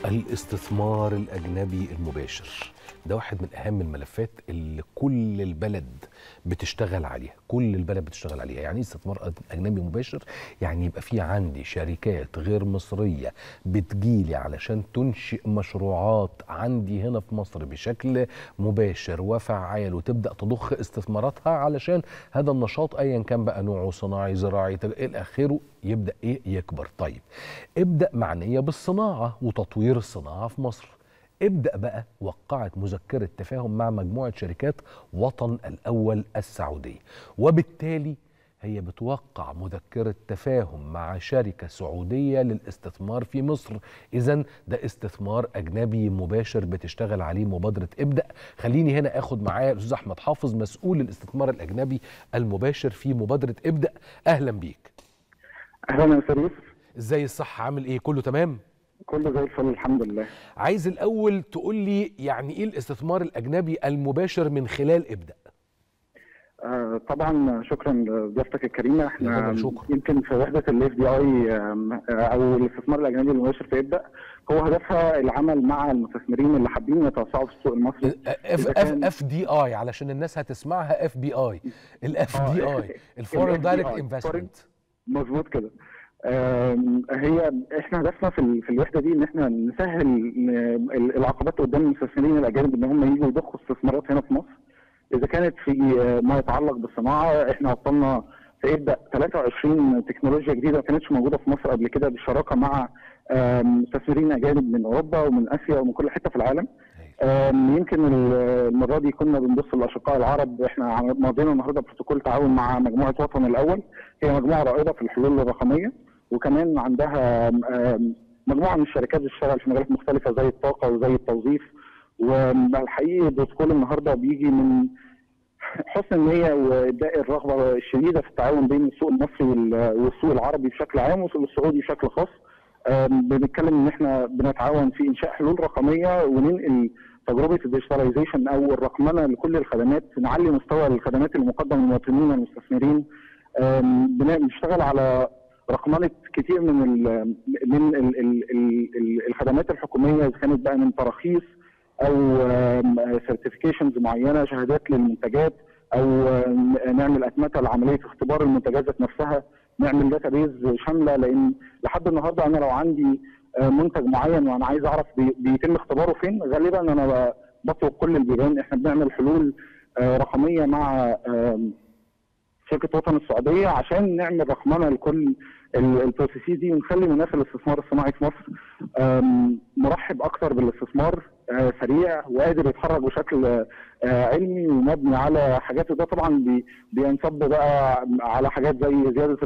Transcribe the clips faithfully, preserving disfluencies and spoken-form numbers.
الاستثمار الأجنبي المباشر ده واحد من أهم الملفات اللي كل البلد بتشتغل عليها، كل البلد بتشتغل عليها. يعني استثمار أجنبي مباشر يعني يبقى في عندي شركات غير مصرية بتجيلي علشان تنشئ مشروعات عندي هنا في مصر بشكل مباشر وفعال، وتبدأ تضخ استثماراتها علشان هذا النشاط أيا كان بقى نوعه، صناعي زراعي إلى آخره، يبدأ إيه يكبر. طيب ابدأ معنية بالصناعة وتطوير الصناعة في مصر. ابدأ بقى وقعت مذكرة تفاهم مع مجموعة شركات وطن الأول السعودية، وبالتالي هي بتوقع مذكرة تفاهم مع شركة سعودية للاستثمار في مصر. إذن ده استثمار أجنبي مباشر بتشتغل عليه مبادرة ابدأ. خليني هنا أخد معايا الأستاذ أحمد حافظ، مسؤول الاستثمار الأجنبي المباشر في مبادرة ابدأ. أهلا بيك. أهلا يا أستاذ يوسف. إزاي الصحة، عامل إيه؟ كله تمام؟ كله زي الفل الحمد لله. عايز الأول تقول لي يعني إيه الاستثمار الأجنبي المباشر من خلال ابدأ؟ آه طبعا شكرا لضيافتك الكريمه. احنا شكرا. يمكن في وحده الاف دي اي او الاستثمار الاجنبي المباشر في ابدأ هو هدفها العمل مع المستثمرين اللي حابين يتوسعوا في السوق المصري. اف اف اف دي اي علشان الناس هتسمعها اف بي اي، الاف دي اي الفورين دايركت انفستمنت. مظبوط كده. هي احنا هدفنا في في الوحده دي ان احنا نسهل العقبات قدام المستثمرين الاجانب ان هم يجوا يضخوا استثمارات هنا في مصر. اذا كانت في ما يتعلق بالصناعه، احنا وصلنا في ابدأ ثلاثة وعشرين تكنولوجيا جديده ما كانتش موجوده في مصر قبل كده، بالشراكه مع مستثمرين اجانب من اوروبا ومن اسيا ومن كل حته في العالم. يمكن المره دي كنا بنبص للاشقاء العرب. احنا ماضينا النهارده بروتوكول تعاون مع مجموعه وطن الاول، هي مجموعه رائده في الحلول الرقميه، وكمان عندها مجموعه من الشركات بتشتغل في مجالات مختلفه زي الطاقه وزي التوظيف. والحقيقه البروتوكول النهارده بيجي من حسن النيه وابداء الرغبه الشديده في التعاون بين السوق المصري والسوق العربي بشكل عام والسوق السعودي بشكل خاص. بنتكلم ان احنا بنتعاون في انشاء حلول رقميه وننقل تجربه الديجيتاليزيشن او الرقمنه لكل الخدمات، نعلي مستوى الخدمات اللي مقدمه للمواطنين والمستثمرين. بنشتغل على رقمنه كتير من ال من ال ال ال الخدمات الحكوميه، اذا كانت بقى من تراخيص او سيرتيفيكيشنز معينه، شهادات للمنتجات، او نعمل اتمته لعمليه اختبار المنتجات ذات نفسها، نعمل داتابيز شامله. لان لحد النهارده انا لو عندي منتج معين وانا عايز اعرف بيتم اختباره فين، غالبا انا بطلب كل البيبان. احنا بنعمل حلول رقميه مع شركه وطن السعوديه عشان نعمل رقمنه لكل البروسيسز دي ونخلي مناخ الاستثمار الصناعي في مصر مرحب اكثر بالاستثمار، سريع وقادر يتحرك بشكل علمي ومبني على حاجات. وده طبعا بينصب بقى على حاجات زي زياده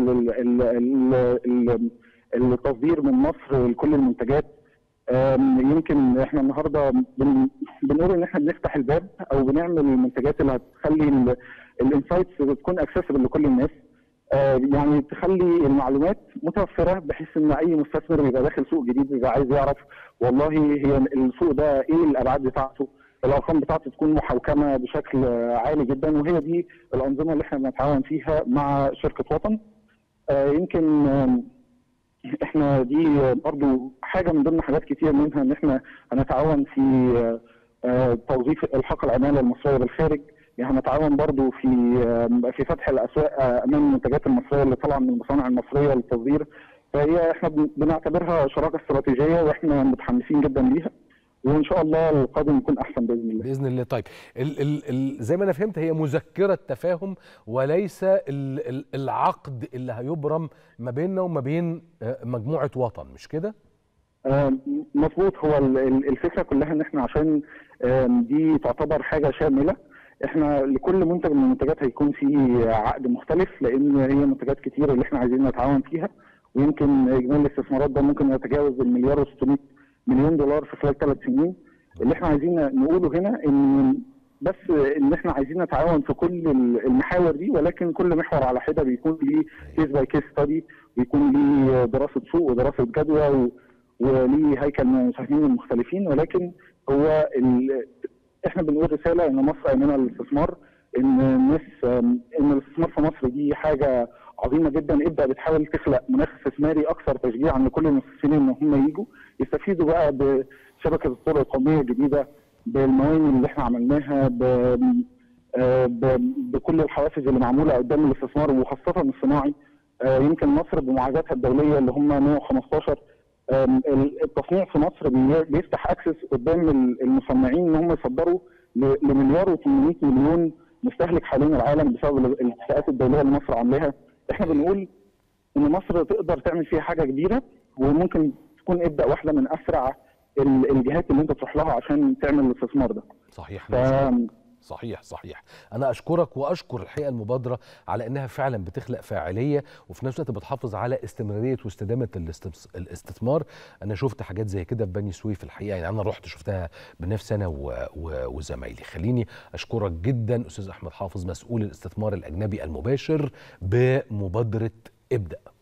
التصدير من مصر لكل المنتجات. يمكن احنا النهارده بنقول ان احنا بنفتح الباب او بنعمل المنتجات اللي هتخلي الانسايتس تكون اكسسبل لكل الناس، يعني تخلي المعلومات متوفره بحيث ان اي مستثمر بيبقى داخل سوق جديد بيبقى عايز يعرف والله هي السوق ده ايه الابعاد بتاعته، الارقام بتاعته تكون محوكمه بشكل عالي جدا. وهي دي الانظمه اللي احنا بنتعاون فيها مع شركه وطن. يمكن احنا دي برضو حاجه من ضمن حاجات كتير منها ان احنا هنتعاون في توظيف الحاق العماله المصريه بالخارج. يعني هنتعاون برضو في في فتح الاسواق امام المنتجات المصريه اللي طالعه من المصانع المصريه للتصدير. فهي احنا بنعتبرها شراكه استراتيجيه واحنا متحمسين جدا ليها، وان شاء الله القادم يكون احسن باذن الله. باذن الله. طيب ال ال ال زي ما انا فهمت هي مذكره تفاهم وليس ال ال العقد اللي هيبرم ما بيننا وما بين مجموعه وطن، مش كده؟ آه مظبوط. هو الفكره كلها ان احنا عشان دي تعتبر حاجه شامله، احنا لكل منتج من المنتجات هيكون فيه عقد مختلف، لان هي منتجات كتير اللي احنا عايزين نتعاون فيها. ويمكن اجمالي الاستثمارات ده ممكن يتجاوز المليار وستمائة مليون دولار في خلال ثلاث سنين. اللي احنا عايزين نقوله هنا ان بس ان احنا عايزين نتعاون في كل المحاور دي، ولكن كل محور على حده بيكون ليه كيس باي كيس ستادي، بيكون ليه دراسه سوق ودراسه جدوى وليه هيكل من المساهمين المختلفين. ولكن هو احنا بنقول رساله ان مصر امنه للاستثمار، ان الناس ان الاستثمار في مصر دي حاجه عظيمه جدا. ابدا بتحاول تخلق مناخ استثماري اكثر تشجيعا لكل المستثمرين ان هم يجوا يستفيدوا بقى بشبكه الطرق القوميه الجديده، بالموانئ اللي احنا عملناها، بكل الحوافز اللي معموله قدام الاستثمار وخاصه الصناعي. يمكن مصر بمعاهداتها الدوليه اللي هم مئة وخمستاشر، التصنيع في مصر بيفتح اكسس قدام المصنعين ان هم يصدروا لمليار وثمانمئة مليون مستهلك حوالين العالم بسبب الاتفاقات الدوليه اللي مصر عاملاها. احنا بنقول ان مصر تقدر تعمل فيها حاجه كبيره، وممكن تكون ابدا واحده من اسرع الجهات اللي انت تروح لها عشان تعمل الاستثمار ده. صحيح. ف... صحيح صحيح. أنا أشكرك وأشكر الحقيقة المبادرة على أنها فعلا بتخلق فاعلية وفي نفس الوقت بتحافظ على استمرارية واستدامة الاستثمار. أنا شفت حاجات زي كده في بني سويف الحقيقة، يعني أنا رحت شفتها بنفسي أنا وزمايلي. خليني أشكرك جدا أستاذ أحمد حافظ، مسؤول الاستثمار الأجنبي المباشر بمبادرة ابدأ.